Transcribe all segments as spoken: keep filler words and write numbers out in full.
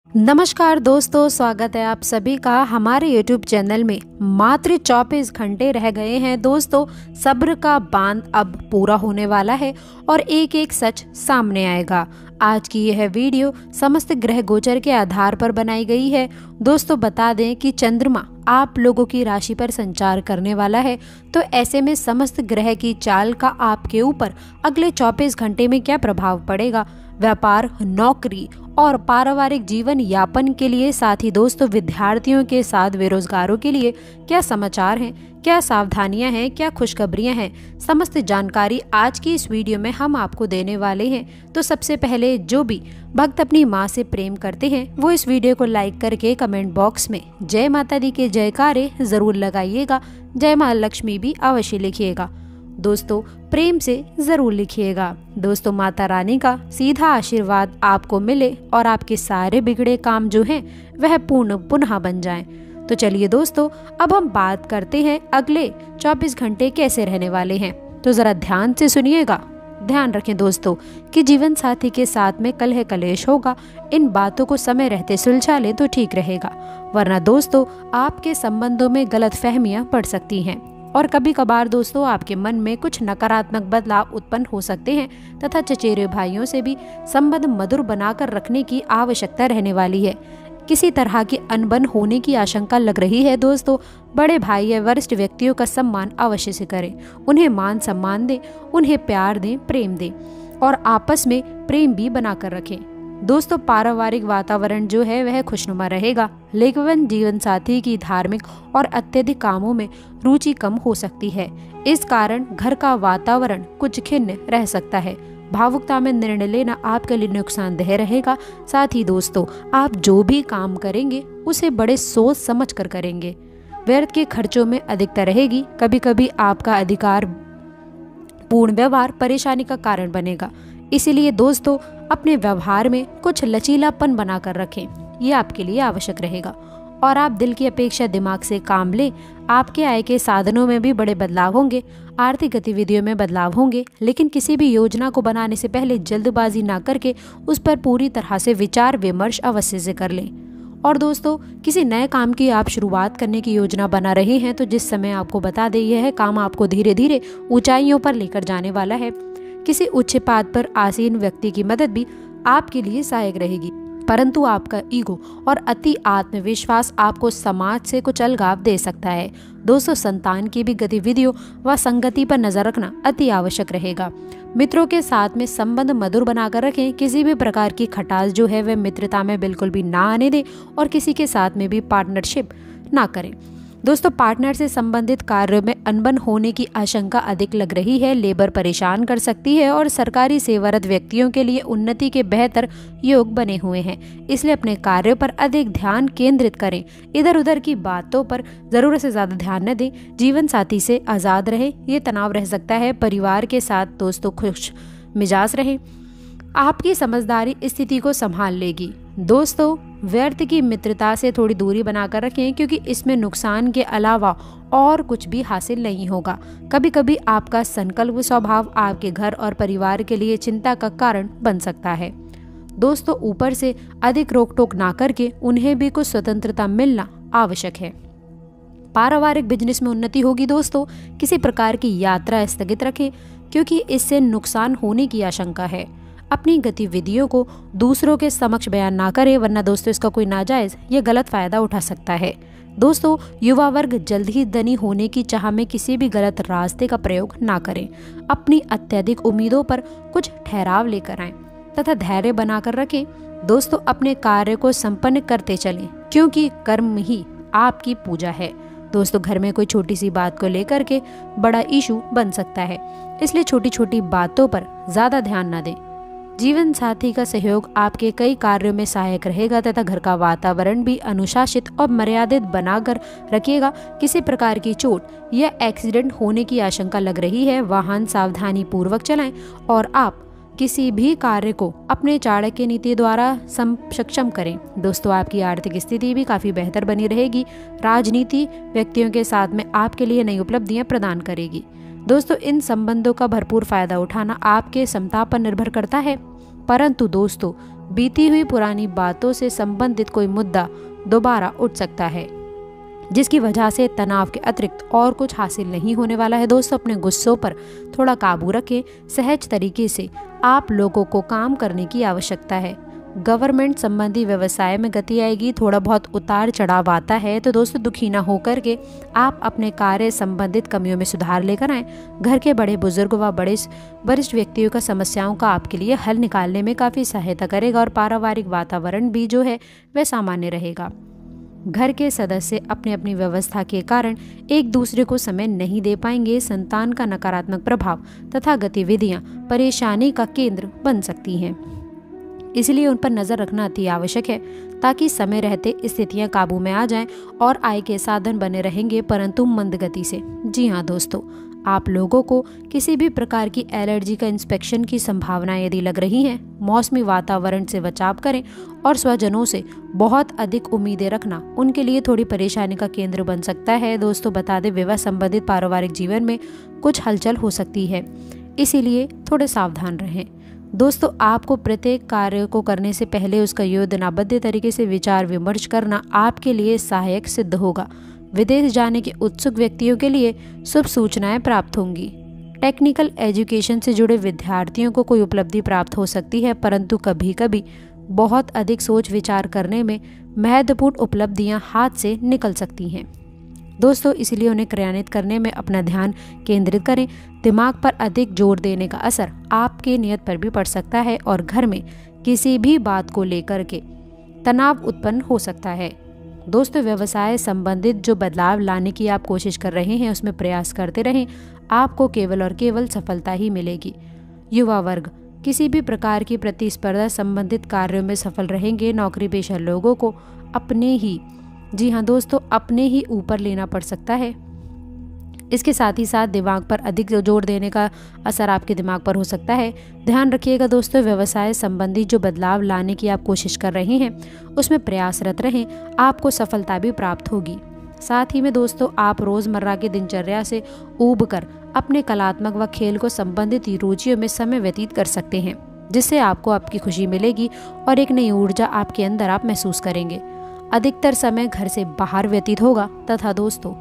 नमस्कार दोस्तों, स्वागत है आप सभी का हमारे यूट्यूब चैनल में। मात्र चौबीस घंटे रह गए हैं दोस्तों, सब्र का बांध अब पूरा होने वाला है और एक एक सच सामने आएगा। आज की यह वीडियो समस्त ग्रह गोचर के आधार पर बनाई गई है। दोस्तों बता दें कि चंद्रमा आप लोगों की राशि पर संचार करने वाला है, तो ऐसे में समस्त ग्रह की चाल का आपके ऊपर अगले चौबीस घंटे में क्या प्रभाव पड़ेगा, व्यापार, नौकरी और पारिवारिक जीवन यापन के लिए, साथ ही दोस्तों विद्यार्थियों के साथ बेरोजगारों के लिए क्या समाचार हैं, क्या सावधानियां हैं, क्या खुशखबरियां हैं, समस्त जानकारी आज की इस वीडियो में हम आपको देने वाले हैं। तो सबसे पहले जो भी भक्त अपनी माँ से प्रेम करते हैं वो इस वीडियो को लाइक करके कमेंट बॉक्स में जय माता दी के जयकारे जरूर लगाइएगा। जय माँ लक्ष्मी भी अवश्य लिखिएगा दोस्तों, प्रेम से जरूर लिखिएगा। दोस्तों माता रानी का सीधा आशीर्वाद आपको मिले और आपके सारे बिगड़े काम जो हैं वह पूर्ण पुनः बन जाएं। तो चलिए दोस्तों, अब हम बात करते हैं अगले चौबीस घंटे कैसे रहने वाले हैं। तो जरा ध्यान से सुनिएगा। ध्यान रखें दोस्तों कि जीवन साथी के साथ में कलह कलेश होगा। इन बातों को समय रहते सुलझा लें तो ठीक रहेगा, वरना दोस्तों आपके संबंधों में गलत फहमियां बढ़ सकती हैं और कभी कभार दोस्तों आपके मन में कुछ नकारात्मक बदलाव उत्पन्न हो सकते हैं तथा चचेरे भाइयों से भी संबंध मधुर बनाकर रखने की आवश्यकता रहने वाली है। किसी तरह की अनबन होने की आशंका लग रही है दोस्तों। बड़े भाई या वरिष्ठ व्यक्तियों का सम्मान अवश्य से करें, उन्हें मान सम्मान दें, उन्हें प्यार दें, प्रेम दें और आपस में प्रेम भी बनाकर रखें। दोस्तों पारिवारिक वातावरण जो है वह खुशनुमा रहेगा, लेकिन जीवन साथी की धार्मिक और अत्यधिक कामों में रुचि कम हो सकती है। इस कारण घर का वातावरण कुछ खिन्न रह सकता है। भावुकता में निर्णय लेना आपके लिए नुकसानदेह रहेगा। साथ ही दोस्तों आप जो भी काम करेंगे उसे बड़े सोच समझ कर करेंगे। व्यर्थ के खर्चों में अधिकता रहेगी। कभी कभी आपका अधिकार पूर्ण व्यवहार परेशानी का कारण बनेगा, इसीलिए दोस्तों अपने व्यवहार में कुछ लचीलापन बनाकर रखें, ये आपके लिए आवश्यक रहेगा। और आप दिल की अपेक्षा दिमाग से काम लें। आपके आय के साधनों में भी बड़े बदलाव होंगे, आर्थिक गतिविधियों में बदलाव होंगे, लेकिन किसी भी योजना को बनाने से पहले जल्दबाजी ना करके उस पर पूरी तरह से विचार विमर्श अवश्य से कर लें। और दोस्तों किसी नए काम की आप शुरुआत करने की योजना बना रहे हैं, तो जिस समय आपको बता दें यह काम आपको धीरे धीरे ऊंचाइयों पर लेकर जाने वाला है। किसी उच्च पद पर आसीन व्यक्ति की मदद भी आपके लिए सहायक रहेगी, परंतु आपका ईगो और अति आत्मविश्वास आपको समाज से कुछ अलगाव दे सकता है। दोस्तों संतान की भी गतिविधियों व संगति पर नजर रखना अति आवश्यक रहेगा। मित्रों के साथ में संबंध मधुर बनाकर रखें। किसी भी प्रकार की खटास जो है वह मित्रता में बिल्कुल भी ना आने दें और किसी के साथ में भी पार्टनरशिप ना करें। दोस्तों पार्टनर से संबंधित कार्यों में अनबन होने की आशंका अधिक लग रही है। लेबर परेशान कर सकती है और सरकारी सेवारत व्यक्तियों के लिए उन्नति के बेहतर योग बने हुए हैं, इसलिए अपने कार्यों पर अधिक ध्यान केंद्रित करें। इधर उधर की बातों पर जरूरत से ज्यादा ध्यान न दें। जीवन साथी से आजाद रहें, ये तनाव रह सकता है। परिवार के साथ दोस्तों खुश मिजाज रहें, आपकी समझदारी स्थिति को संभाल लेगी। दोस्तों व्यर्थ की मित्रता से थोड़ी दूरी बनाकर रखें, क्योंकि इसमें नुकसान के अलावा और कुछ भी हासिल नहीं होगा। कभी कभी आपका संकल्प स्वभाव आपके घर और परिवार के लिए चिंता का कारण बन सकता है। दोस्तों ऊपर से अधिक रोक टोक ना करके उन्हें भी कुछ स्वतंत्रता मिलना आवश्यक है। पारिवारिक बिजनेस में उन्नति होगी। दोस्तों किसी प्रकार की यात्रा स्थगित रखें, क्योंकि इससे नुकसान होने की आशंका है। अपनी गतिविधियों को दूसरों के समक्ष बयान ना करें, वरना दोस्तों इसका कोई नाजायज या गलत फायदा उठा सकता है। दोस्तों युवा वर्ग जल्द ही धनी होने की चाह में किसी भी गलत रास्ते का प्रयोग ना करें। अपनी अत्यधिक उम्मीदों पर कुछ ठहराव लेकर आएं तथा धैर्य बनाकर रखें। दोस्तों अपने कार्य को संपन्न करते चलें, क्योंकि कर्म ही आपकी पूजा है। दोस्तों घर में कोई छोटी सी बात को लेकर के बड़ा इशू बन सकता है, इसलिए छोटी छोटी बातों पर ज्यादा ध्यान न दें। जीवन साथी का सहयोग आपके कई कार्यों में सहायक रहेगा तथा घर का वातावरण भी अनुशासित और मर्यादित बनाकर रखिएगा। किसी प्रकार की चोट या एक्सीडेंट होने की आशंका लग रही है, वाहन सावधानी पूर्वक चलाएं और आप किसी भी कार्य को अपने चाणक्य नीति द्वारा सक्षम करें। दोस्तों आपकी आर्थिक स्थिति भी काफी बेहतर बनी रहेगी। राजनीति व्यक्तियों के साथ में आपके लिए नई उपलब्धियां प्रदान करेगी। दोस्तों इन संबंधों का भरपूर फायदा उठाना आपके क्षमता पर निर्भर करता है, परंतु दोस्तों बीती हुई पुरानी बातों से संबंधित कोई मुद्दा दोबारा उठ सकता है, जिसकी वजह से तनाव के अतिरिक्त और कुछ हासिल नहीं होने वाला है। दोस्तों, अपने गुस्सों पर थोड़ा काबू रखें। सहज तरीके से आप लोगों को काम करने की आवश्यकता है। गवर्नमेंट संबंधी व्यवसाय में गति आएगी। थोड़ा बहुत उतार चढ़ाव आता है, तो दोस्तों दुखी ना होकर के आप अपने कार्य संबंधित कमियों में सुधार लेकर आएं। घर के बड़े बुजुर्ग व बड़े वरिष्ठ व्यक्तियों का समस्याओं का आपके लिए हल निकालने में काफ़ी सहायता करेगा और पारिवारिक वातावरण भी जो है वह सामान्य रहेगा। घर के सदस्य अपनी अपनी व्यवस्था के कारण एक दूसरे को समय नहीं दे पाएंगे। संतान का नकारात्मक प्रभाव तथा गतिविधियां परेशानी का केंद्र बन सकती हैं, इसलिए उन पर नज़र रखना अति आवश्यक है ताकि समय रहते स्थितियां काबू में आ जाएं और आय के साधन बने रहेंगे, परंतु मंद गति से। जी हाँ दोस्तों, आप लोगों को किसी भी प्रकार की एलर्जी का इंस्पेक्शन की संभावना यदि लग रही है, मौसमी वातावरण से बचाव करें और स्वजनों से बहुत अधिक उम्मीदें रखना उनके लिए थोड़ी परेशानी का केंद्र बन सकता है। दोस्तों, बता दें, विवाह संबंधित पारिवारिक जीवन में कुछ हलचल हो सकती है, इसीलिए थोड़े सावधान रहें। दोस्तों, आपको प्रत्येक कार्य को करने से पहले उसका योजनाबद्ध तरीके से विचार विमर्श करना आपके लिए सहायक सिद्ध होगा। विदेश जाने के उत्सुक व्यक्तियों के लिए शुभ सूचनाएं प्राप्त होंगी। टेक्निकल एजुकेशन से जुड़े विद्यार्थियों को कोई उपलब्धि प्राप्त हो सकती है, परंतु कभी कभी बहुत अधिक सोच विचार करने में महत्वपूर्ण उपलब्धियां हाथ से निकल सकती हैं। दोस्तों, इसलिए उन्हें क्रियान्वित करने में अपना ध्यान केंद्रित करें। दिमाग पर अधिक जोर देने का असर आपके नियत पर भी पड़ सकता है और घर में किसी भी बात को लेकर के तनाव उत्पन्न हो सकता है। दोस्तों, व्यवसाय संबंधित जो बदलाव लाने की आप कोशिश कर रहे हैं उसमें प्रयास करते रहें, आपको केवल और केवल सफलता ही मिलेगी। युवा वर्ग किसी भी प्रकार की प्रतिस्पर्धा संबंधित कार्यों में सफल रहेंगे। नौकरी पेशा लोगों को अपने ही जी हाँ दोस्तों अपने ही ऊपर लेना पड़ सकता है। इसके साथ ही साथ दिमाग पर अधिक जोर देने का असर आपके दिमाग पर हो सकता है। ध्यान रखिएगा दोस्तों, व्यवसाय संबंधी जो बदलाव लाने की आप कोशिश कर रहे हैं उसमें प्रयासरत रहें, आपको सफलता भी प्राप्त होगी। साथ ही में दोस्तों, आप रोज़मर्रा की दिनचर्या से ऊब कर अपने कलात्मक व खेल को संबंधित रुचियों में समय व्यतीत कर सकते हैं, जिससे आपको आपकी खुशी मिलेगी और एक नई ऊर्जा आपके अंदर आप महसूस करेंगे। अधिकतर समय घर से बाहर व्यतीत होगा तथा दोस्तों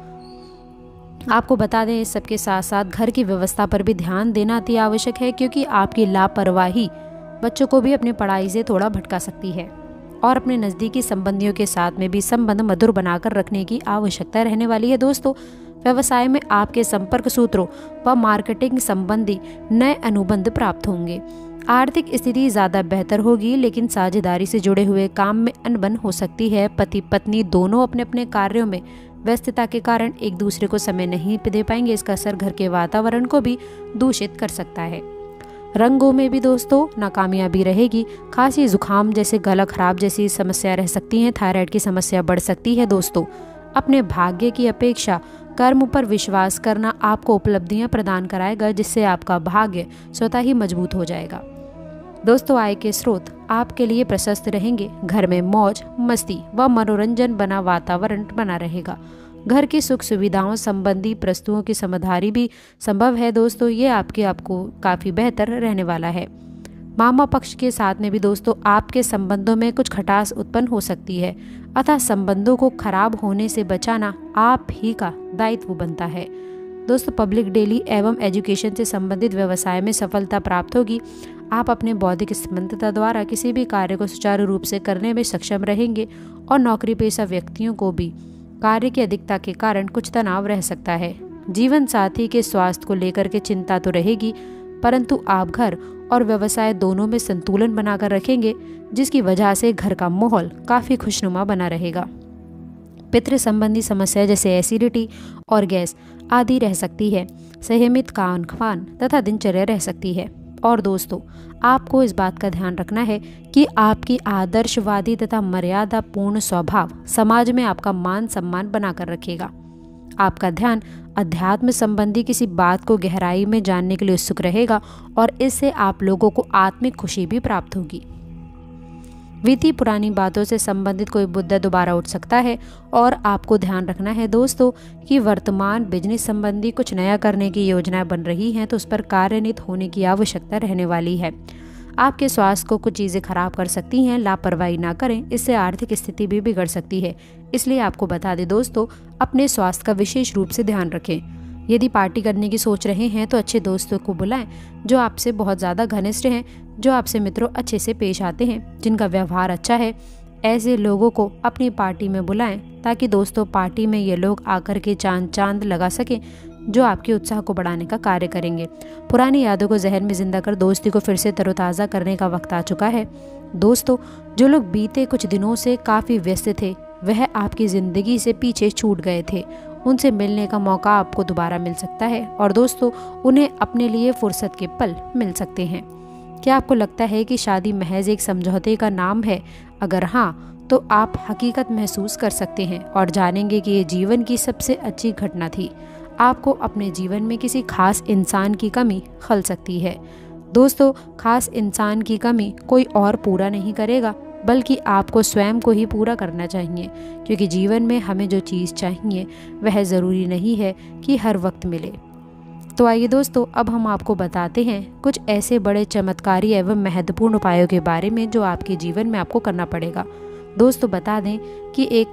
आपको बता दें, इस सबके साथ साथ घर की व्यवस्था पर भी ध्यान देना अति आवश्यक है, क्योंकि आपकी लापरवाही बच्चों को भी अपनी पढ़ाई से थोड़ा भटका सकती है और अपने नज़दीकी संबंधियों के साथ में भी संबंध मधुर बनाकर रखने की आवश्यकता रहने वाली है। दोस्तों, व्यवसाय में आपके संपर्क सूत्रों व मार्केटिंग संबंधी नए अनुबंध प्राप्त होंगे। आर्थिक स्थिति ज़्यादा बेहतर होगी, लेकिन साझेदारी से जुड़े हुए काम में अनबन हो सकती है। पति पत्नी दोनों अपने अपने कार्यों में व्यस्तता के कारण एक दूसरे को समय नहीं दे पाएंगे। इसका असर घर के वातावरण को भी दूषित कर सकता है। रंगों में भी दोस्तों नाकामयाबी रहेगी। खांसी, जुकाम जैसे गला खराब जैसी समस्या रह सकती हैं। थायराइड की समस्या बढ़ सकती है। दोस्तों, अपने भाग्य की अपेक्षा कर्म पर विश्वास करना आपको उपलब्धियां प्रदान कराएगा, जिससे आपका भाग्य स्वतः ही मजबूत हो जाएगा। दोस्तों, आय के स्रोत आपके लिए प्रशस्त रहेंगे। घर में मौज मस्ती व मनोरंजन बना वातावरण बना रहेगा। घर की सुख सुविधाओं संबंधी प्रस्तुओं की समझदारी भी संभव है। दोस्तों, ये आपके आपको काफ़ी बेहतर रहने वाला है। मामा पक्ष के साथ में भी दोस्तों आपके संबंधों में कुछ खटास उत्पन्न हो सकती है, अतः संबंधों को खराब होने से बचाना आप ही का दायित्व बनता है। दोस्तों, पब्लिक डेली एवं एजुकेशन से संबंधित व्यवसाय में सफलता प्राप्त होगी। आप अपने बौद्धिक समर्थता द्वारा किसी भी कार्य को सुचारू रूप से करने में सक्षम रहेंगे और नौकरी पेशा व्यक्तियों को भी कार्य की अधिकता के कारण कुछ तनाव रह सकता है। जीवन साथी के स्वास्थ्य को लेकर के चिंता तो रहेगी, परंतु आप घर और व्यवसाय दोनों में संतुलन बनाकर रखेंगे, जिसकी वजह से घर का माहौल काफ़ी खुशनुमा बना रहेगा। पितृ संबंधी समस्या जैसे एसिडिटी और गैस आदि रह सकती है। संयमित खान पान तथा दिनचर्या रह सकती है। और दोस्तों, आपको इस बात का ध्यान रखना है कि आपकी आदर्शवादी तथा मर्यादा पूर्ण स्वभाव समाज में आपका मान सम्मान बनाकर रखेगा। आपका ध्यान अध्यात्म संबंधी किसी बात को गहराई में जानने के लिए उत्सुक रहेगा और इससे आप लोगों को आत्मिक खुशी भी प्राप्त होगी। बीती पुरानी बातों से संबंधित कोई मुद्दा दोबारा उठ सकता है और आपको ध्यान रखना है दोस्तों कि वर्तमान बिजनेस संबंधी कुछ नया करने की योजनाएं बन रही हैं, तो उस पर कार्यान्वित होने की आवश्यकता रहने वाली है। आपके स्वास्थ्य को कुछ चीज़ें खराब कर सकती हैं, लापरवाही ना करें, इससे आर्थिक स्थिति भी बिगड़ सकती है। इसलिए आपको बता दें दोस्तों, अपने स्वास्थ्य का विशेष रूप से ध्यान रखें। यदि पार्टी करने की सोच रहे हैं तो अच्छे दोस्तों को बुलाएं जो आपसे बहुत ज़्यादा घनिष्ठ हैं, जो आपसे मित्रों अच्छे से पेश आते हैं, जिनका व्यवहार अच्छा है। ऐसे लोगों को अपनी पार्टी में बुलाएं ताकि दोस्तों पार्टी में ये लोग आकर के चांद चांद लगा सकें, जो आपके उत्साह को बढ़ाने का कार्य करेंगे। पुरानी यादों को जहन में जिंदा कर दोस्ती को फिर से तरोताज़ा करने का वक्त आ चुका है। दोस्तों, जो लोग बीते कुछ दिनों से काफ़ी व्यस्त थे, वह आपकी ज़िंदगी से पीछे छूट गए थे, उनसे मिलने का मौका आपको दोबारा मिल सकता है और दोस्तों उन्हें अपने लिए फुर्सत के पल मिल सकते हैं। क्या आपको लगता है कि शादी महज एक समझौते का नाम है? अगर हाँ, तो आप हकीकत महसूस कर सकते हैं और जानेंगे कि ये जीवन की सबसे अच्छी घटना थी। आपको अपने जीवन में किसी खास इंसान की कमी खल सकती है। दोस्तों, खास इंसान की कमी कोई और पूरा नहीं करेगा, बल्कि आपको स्वयं को ही पूरा करना चाहिए, क्योंकि जीवन में हमें जो चीज़ चाहिए वह ज़रूरी नहीं है कि हर वक्त मिले। तो आइए दोस्तों, अब हम आपको बताते हैं कुछ ऐसे बड़े चमत्कारी एवं महत्वपूर्ण उपायों के बारे में जो आपके जीवन में आपको करना पड़ेगा। दोस्तों, बता दें कि एक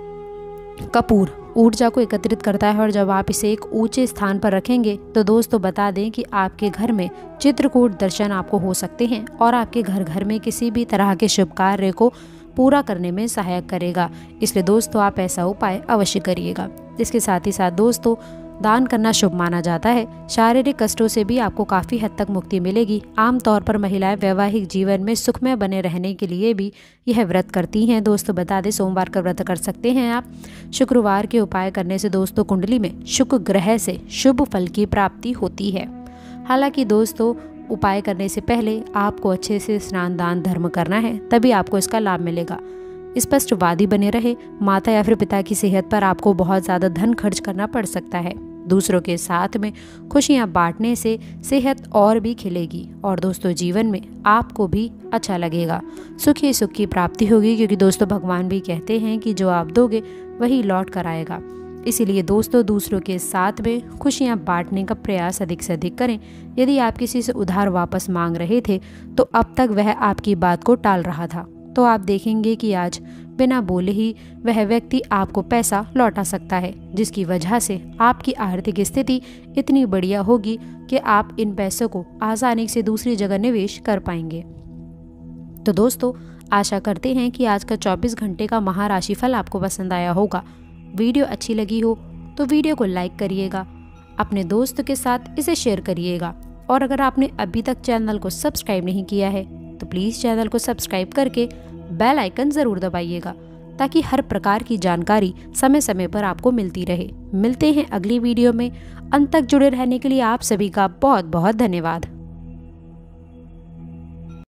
कपूर ऊर्जा को एकत्रित करता है और जब आप इसे एक ऊंचे स्थान पर रखेंगे तो दोस्तों बता दें कि आपके घर में चित्रकूट दर्शन आपको हो सकते हैं और आपके घर घर में किसी भी तरह के शुभ कार्य को पूरा करने में सहायक करेगा। इसलिए दोस्तों आप ऐसा उपाय अवश्य करिएगा। इसके साथ ही साथ दोस्तों, दान करना शुभ माना जाता है। शारीरिक कष्टों से भी आपको काफ़ी हद तक मुक्ति मिलेगी। आमतौर पर महिलाएं वैवाहिक जीवन में सुखमय बने रहने के लिए भी यह व्रत करती हैं। दोस्तों बता दें, सोमवार का व्रत कर सकते हैं आप। शुक्रवार के उपाय करने से दोस्तों कुंडली में शुक्र ग्रह से शुभ फल की प्राप्ति होती है। हालांकि दोस्तों, उपाय करने से पहले आपको अच्छे से स्नान दान धर्म करना है, तभी आपको इसका लाभ मिलेगा। स्पष्टवादी बने रहे। माता या फिर पिता की सेहत पर आपको बहुत ज़्यादा धन खर्च करना पड़ सकता है। दूसरों के साथ में खुशियां बांटने से सेहत और भी खिलेगी और दोस्तों जीवन में आपको भी अच्छा लगेगा। सुख ही सुख की प्राप्ति होगी, क्योंकि दोस्तों भगवान भी कहते हैं कि जो आप दोगे वही लौट कर आएगा। इसीलिए दोस्तों दूसरों के साथ में खुशियां बांटने का प्रयास अधिक से अधिक करें। यदि आप किसी से उधार वापस मांग रहे थे तो अब तक वह आपकी बात को टाल रहा था, तो आप देखेंगे कि आज बिना बोले ही वह व्यक्ति आपको पैसा लौटा सकता है, जिसकी वजह से आपकी आर्थिक स्थिति इतनी बढ़िया होगी कि आप इन पैसों को आसानी से दूसरी जगह निवेश कर पाएंगे। तो दोस्तों आशा करते हैं कि आज का चौबीस घंटे का महाराशिफल आपको पसंद आया होगा। वीडियो अच्छी लगी हो तो वीडियो को लाइक करिएगा, अपने दोस्त के साथ इसे शेयर करिएगा और अगर आपने अभी तक चैनल को सब्सक्राइब नहीं किया है तो प्लीज़ चैनल को सब्सक्राइब करके बेल आइकन ज़रूर दबाइएगा, ताकि हर प्रकार की जानकारी समय समय पर आपको मिलती रहे। मिलते हैं अगली वीडियो में। अंत तक जुड़े रहने के लिए आप सभी का बहुत बहुत धन्यवाद।